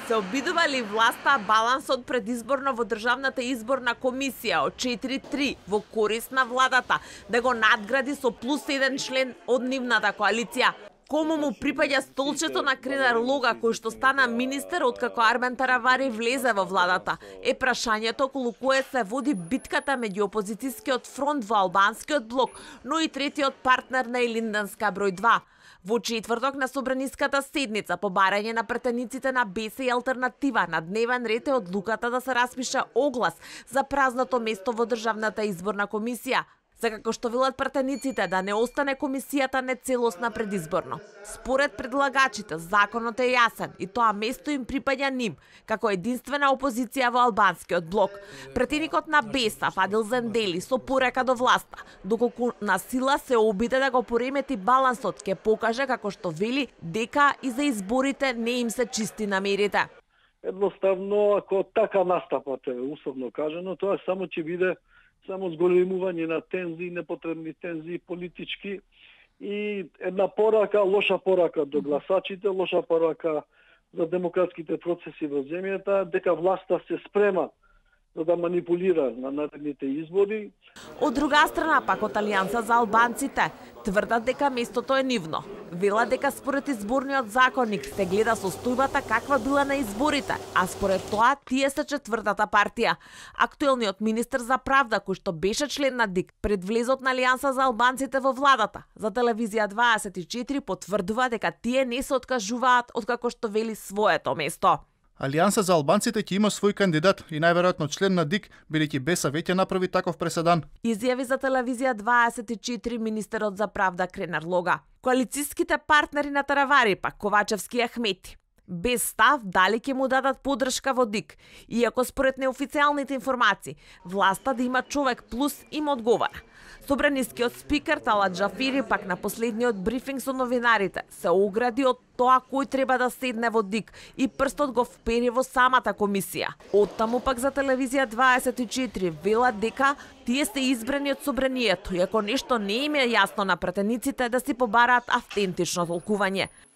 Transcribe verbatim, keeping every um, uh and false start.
Се обидува ли власта балансот предизборно во Државната изборна комисија од четири три во корист на владата да го надгради со плюс еден член од нивната коалиција? Кому му припаѓа столчето на Кренар Лога, кој што стана министер откако Армен Таравари влезе во владата? Е прашањето околу кое се води битката меѓу опозицијскиот фронт во албанскиот блок, но и третиот партнер на Илинденска број два. Во четврток на собраниската седница по барање на претениците на БЕС и Алтернатива на дневен ред е одлуката да се распише оглас за празното место во Државната изборна комисија, за како што велат претениците да не остане комисијата нецелосна предизборно. Според предлагачите, законот е јасен и тоа место им припаѓа ним, како единствена опозиција во албанскиот блок. Претеникот на БЕС-а, Фадил Зендели, со порека до власта, доколку на сила се обиде да го поремети балансот, ќе покаже, како што вели, дека и за изборите не им се чисти намерите. Едноставно, ако така настапате, условно кажано, тоа само ќе биде само зголемување на тензии, непотребни тензии политички и една порака, лоша порака до гласачите, лоша порака за демократските процеси во земјата, дека власта се спрема за да манипулира на наредните избори. Од друга страна, пак од Алијанса за албанците, тврдат дека местото е нивно. Вела дека според изборниот законник се гледа состојбата каква била на изборите, а според тоа тие се четвртата партија. Актуелниот министер за правда, кој што беше член на ДИК пред влезот на Алијанса за албанците во владата, за телевизија дваесет и четири потврдува дека тие не се откажуваат откако што вели своето место. Алијанса за албанците ќе има свој кандидат и најверојатно член на ДИК, бидејќи БЕС-а веќе направи таков преседан. Изјави за телевизија дваесет и четири министерот за правда Кренар Лога. Коалицијските партнери на Таравари, пак Ковачевски и Ахмети, без став дали ќе му дадат подршка во ДИК, иако според неофицијалните информации, власта да има човек плюс им одговара. Собранискиот спикер Талат Џафери пак на последниот брифинг со новинарите се огради од тоа кој треба да седне во ДИК и прстот го впери во самата комисија. Оттаму пак за телевизија дваесет и четири вела дека тие се избрани од собранието, иако нешто не им е јасно на претениците да си побараат автентично толкување.